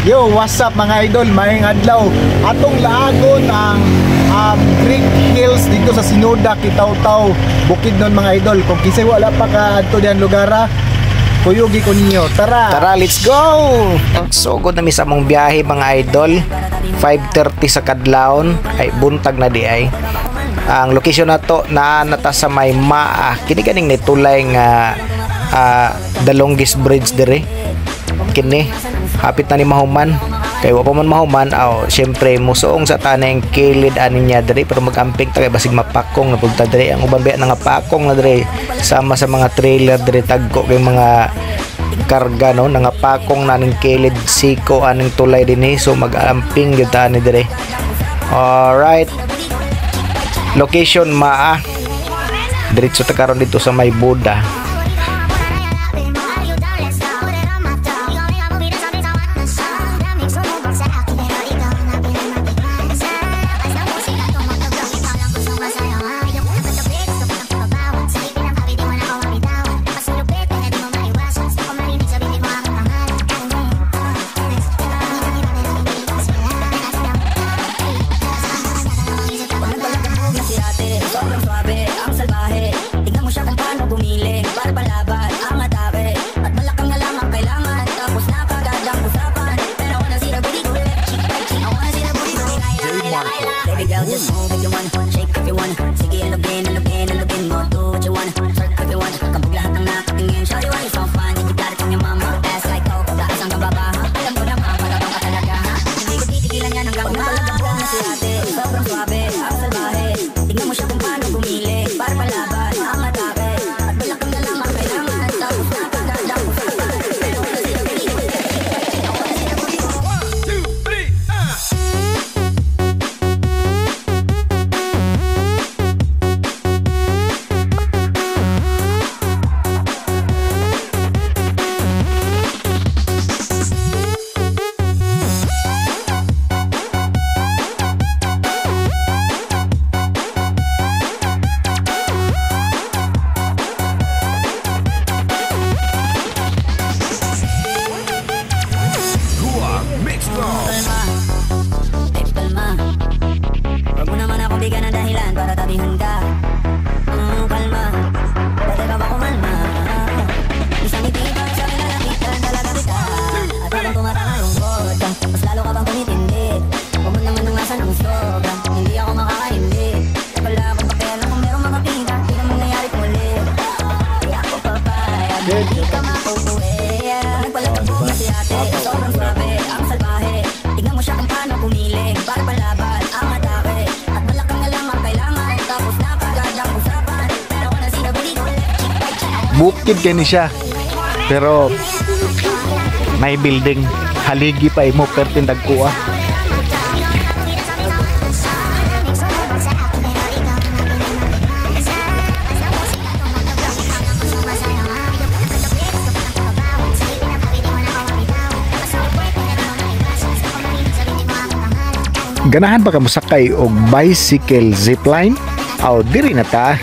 Yo, what's up mga idol? Maayong adlaw. Atong laagon ang Creek Hills dito sa Sinoda, Kitaw-Taw, Bukidnon mga idol. Kung kisay wala pa ka adto diyan lugara, kuyugi ko ninyo. Tara! Tara, let's go! So good na mi sa mong biyahe mga idol. 5:30 sa kadlawon ay buntag na di ay. Ang location na to na nata sa may Maa. Kini ganing ni tulay nga the longest bridge dire. Kini hapit na ni mahuman. Kay wa pa man mahuman, syempre musuong sa tanang kilid ani niya dire pero magamping ta kay basig mapakong na pugta dire ang uban biya nga pakong na dire sama sa mga trailer dire tagko kay mga karga no nangapakong na ning kilid siko aning tulay dinhi so magamping gyud ta ani dire. Alright. Location Maa. Diretso ta karon dito sa may Buda. Just move if you want, shake if you want. Sige, lugin mo, do what you want. Twerk if you want, kapag lahat ng nakatingin. Show you why it's so fun, you got it from your mama. Ass like Coke, taas hanggang baba, ha? Alam ko naman, malabang ka talaga, ha? Hindi ko titigilan yan hanggang umaga. Na si ate, sobrang swabe, ang salbahe. Tignan mo siya kung paano bumili, para palaban, ang atake. At balakang na lang ang kailangan, tapos nakaganda ko sa akin. Pero wala sila pinili. Huwag mo naman akong bigyan ng dahilan para tabihan ka. Kalma, pwede ka ba kumalma? Isang ngiti pa sa kinalapitan, talaga kita. At habang tumatanga yung boda, mas lalo ka bang tumitindi. Huwag mo naman ang nasa ng sobra, hindi ako makakaindi. Wala akong pakialam kung merong mga pinta, di na mangyayari muli. Kaya ako papayag, hindi ka makukuwi. Nagpalagay po si ate, sobrang swabe, ang salbahe. Tignan mo siya kung paano pumili, para palaban, ang atake. At balakang na lang ang kailangan, tapos nakagandang usapan. Pero wala sinabi dito, Bukid kani siya. Pero may building haligi pa imo pertin dagkuha. Ganahan ba ka mosakay og bicycle zipline? Aw diri na ta.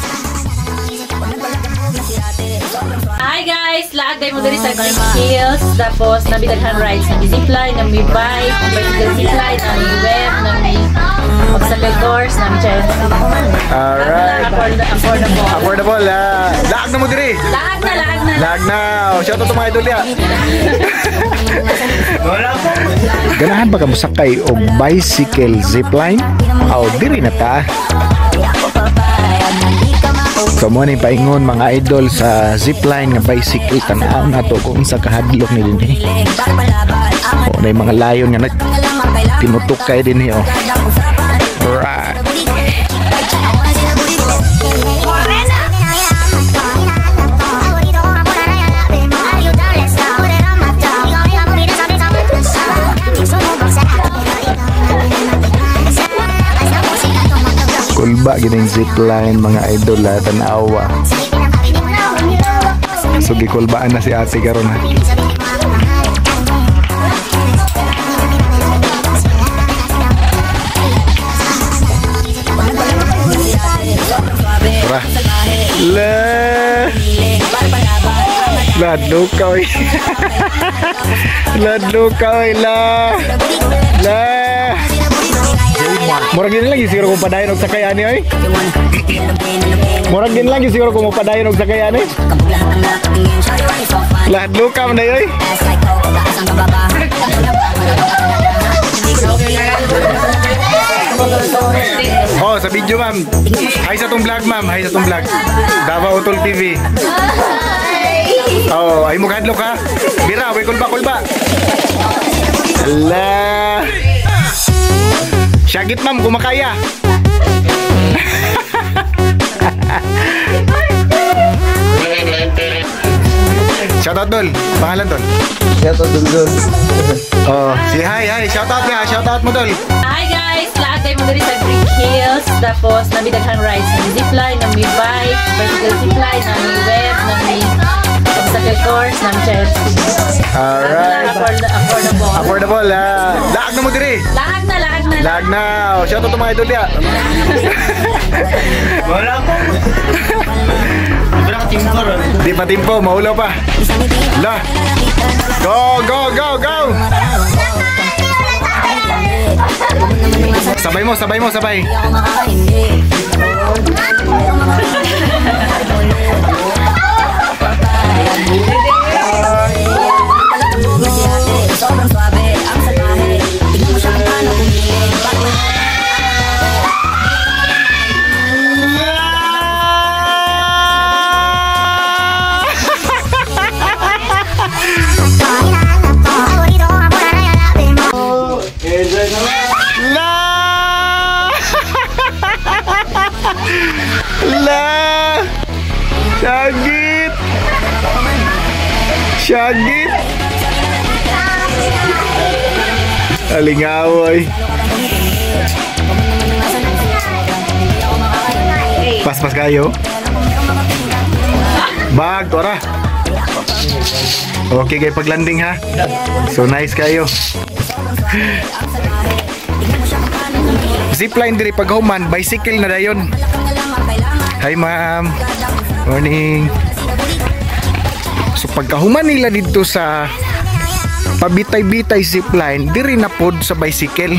Hi guys! Laag tayo mo diri sa Creek Hills. Tapos, nabidaghan rides. Nag-zipline, nag-bike, nag-bicycle zipline, nag-web, nag-obstacle course, nag-chair. Alright. Affordable. Affordable. Laag na mo diri. Laag na. Laag na. Shout out to mga idol ya. Ganahan ba ka mosakay og bicycle zipline? Aw diri na ta. So mo ni paingon mga idol sa zipline nga bicycle tanaw nato kung sa kahadlok ni dinhi. O na mga layon nga tinutukay dinhi oh. Alright. Kulba gining zipline mga idol tanawa. So gikulbaan na si ate karon ha. Tara. La Ladlukaw eh. Ladlukaw eh la. La. Murag din lang siguro kung padayon og sakayan ni oy. Murag din lang siguro kung padayon og sakayan ni. Ladlukaw na yoy. Oh, sa video ma'am. Hi sa tong vlog ma'am, hi sa tong vlog. Davao Utol TV. Oh, ay mo kadlok ha. Bira, way kulba. Ala. Syagit ma'am, kumakaya. Shoutout Dol, pangalan Dol. Shoutout Dol. Oh, si hi, shoutout mo Dol. Hi guys! Lahat tayo mo diri sa Brick Hills. Tapos, nabidaghan rides ng zipline, ng may bike, bicycle zipline, ng may web, ng may obstacle course, ng chair. Alright. Affordable. Laag na mo diri. Laag na. Oh, shoutout to mga idol ya. Wala po. Wala timpo. Di pa timpo, maulaw pa. La. Go. Sabay. Sobrang suabe ang salbahe. Tignan mo siya kung paano pumili. La. Syagit. Alingawoy. Pas kayo. Bag, tora. Okay kayo pag-landing ha. So nice kayo. Zipline diri pag human, bicycle na dayon. Hi ma'am. Morning. So pagkahuman nila dito sa pabitay-bitay zipline, diri na pod sa bicycle.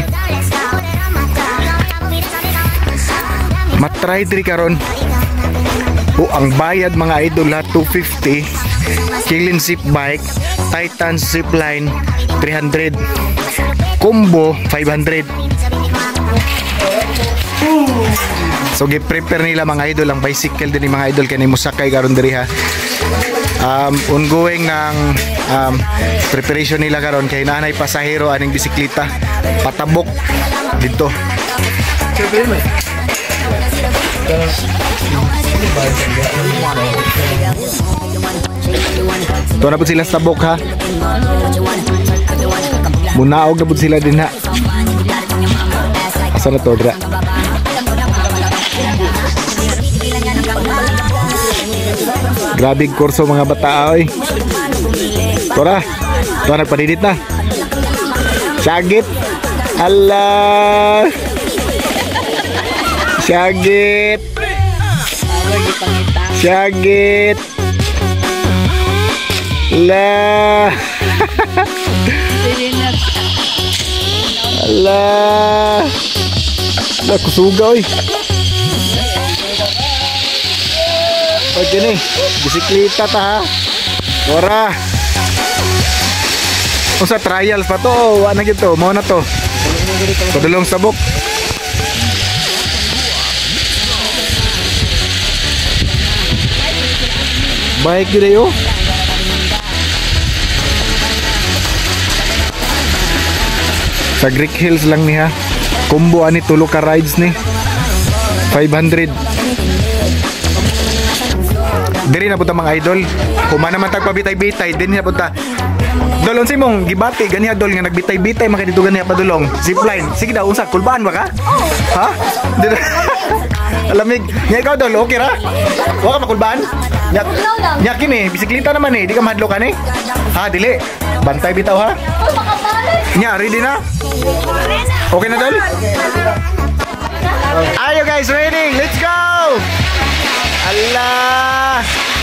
Matry diri karon. O ang bayad mga idol ha 250. Kilin zip bike, Titan zipline 300. Combo 500. So gi-prepare nila mga idol ang bicycle din mga idol kani mo sakay karon diri ha. Ongoing ng preparation nila karon kay nanay pasahero aning bisikleta patabok dito. Ito na po sila sa tabok ha. Munaog na po sila din ha. Asa na to dra? Grabing kurso mga bata oy. Tora. Tora nagpadidit na. Syagit. Allah. Syagit. La. Allah. La kusuga oy. Pwede ni, bisikleta ta ha. Ora. O sa trials pa to, ano gito, mo na to. Padulong sabok. Baik gede yo. Sa Greek Hills lang ni ha. Combo ani tulo ka rides ni. 500. Diri na punta mga idol. Kuma naman tagpabitay-bitay, din na punta. Dolon si mong gibati ganiha dol nga nagbitay-bitay maka dito ganiha padulong. Zipline. Sige daw usa, kulbaan ba ka? Ha? Alamig. Nya ikaw dol, okay ra? Wa ka makulbaan? Nya kini, bisikleta naman di ka mahadlo ka ni. Ha, dili. Bantay bitaw ha. Nya ready na? Okay na dol? Are you guys ready? Let's go! Allah!